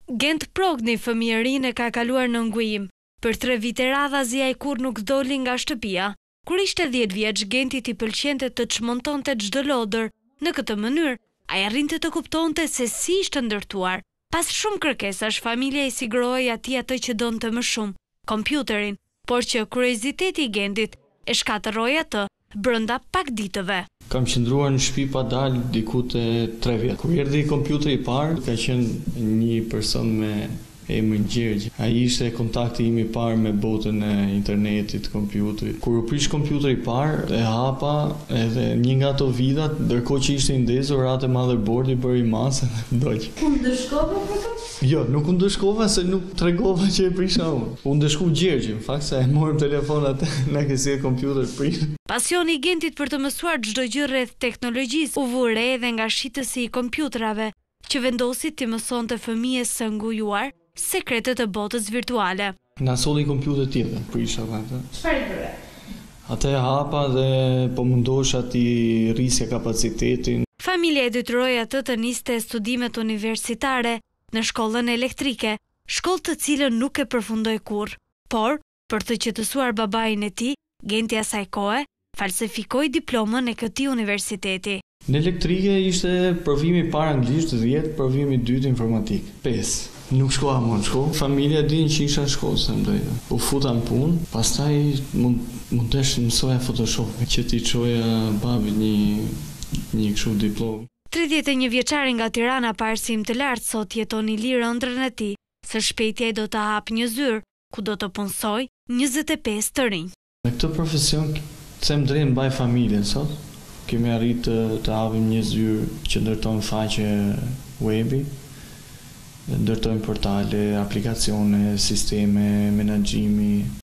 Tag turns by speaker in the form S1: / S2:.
S1: Gent Progni, fëmijë e ri e ka kaluar në ngujim. Për 3 vite radhazi ai kur nuk doli nga shtëpia. Kur ishte 10 vjeç, Gentit i pëlqente të çmontonte çdo lodër. Në këtë mënyrë, ai arrinte të kuptonte se si ishte ndërtuar. Pas shumë kërkesash, familja i siguroi atij atë që donte më shumë, kompjuterin, por që kurioziteti i Gentit e shkatërroi atë brenda pak ditëve.
S2: Kam qëndruar në shtëpi pa dalë diku te 3 vjet. Kur erdhi kompjuteri i parë, ka qenë një person me emrin Gjergj. Ai ishte kontakti im i parë me botën e internetit, kompjuterit. Kur u prish kompjuteri i parë, e hapa edhe një nga ato vidat, ndërkohë që ishte i ndezur atë motherboardi bëri masë dhe doq.
S1: U ndëshkova për të?
S2: Jo, nuk u ndëshkova se nuk tregova që e prisha unë. U ndëshku Gjergj, në fakt se e morëm telefon atë na ke si kompjuter prish.
S1: Pasioni i Gentit për të mësuar çdo gjë rreth teknologjisë u vure edhe nga shitësi i kompjuterave, që vendosi të mësonte fëmijës së ngujuar sekretet e botës virtuale.
S2: Na solli kompjuter tjetër, prisha atë.
S1: Çfarë bëre?
S2: Atë e hapa dhe po mundosha ti rrisja kapacitetin.
S1: Familja e detyroi atë të niste studimet universitare në shkollën elektrike, shkollë të cilën nuk e përfundoi kurrë. Por, për të qetësuar babain e tij, Genti asaj kohe falsifikoi diplomën e këtij universiteti.
S2: Në elektrike ishte provimi i parë anglisht 10, provimi i dytë informatik 5. Nuk shkova më në shkollë. Familja din që isha në shkollë, se më drejtë. U futa në punë, pastaj mundesh mësoja Photoshop, që t'i çoja babit një kështu diplomë.
S1: 31 vjeçari nga Tirana pa arsim të lartë sot jeton i lirë ëndrrën e tij. Së shpejti ai do të hapë një zyrë ku do të punsoj 25 të rinj.
S2: Në këtë profesion, se më drejtë mbaj familjen sot. Kemi arritë të hapim një zyrë që ndërton faqe webi, ndërtojmë portale, aplikacione, sisteme, menaxhimi.